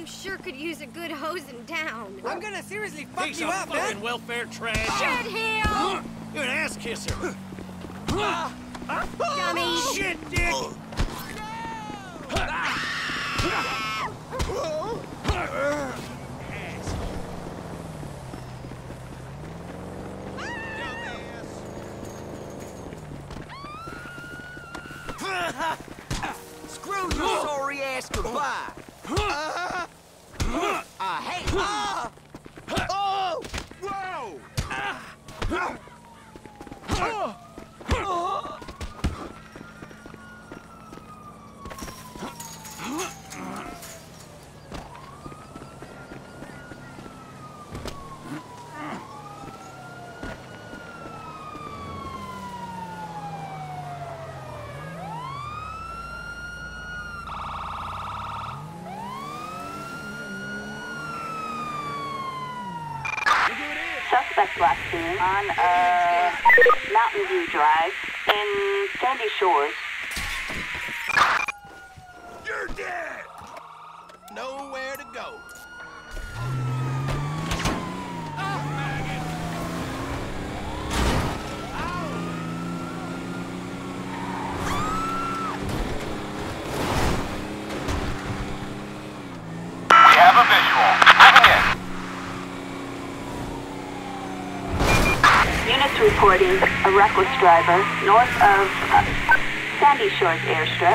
You sure could use a good hosing down. I'm gonna seriously fuck Piece you of up, fucking man! welfare trash. Shit, Hill! You're an ass kisser. Dummy! Shit, dick! Screw your sorry ass goodbye. Hey! Oh! Whoa! Suspect last seen on Mountain View Drive in Sandy Shores. You're dead! Nowhere to go. We have a visual. Moving in. Units reporting a reckless driver north of Sandy Shores airstrip.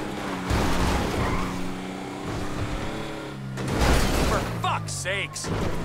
For fuck's sakes!